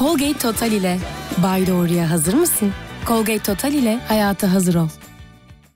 Colgate Total ile Bay Doğru'ya hazır mısın? Colgate Total ile hayata hazır ol.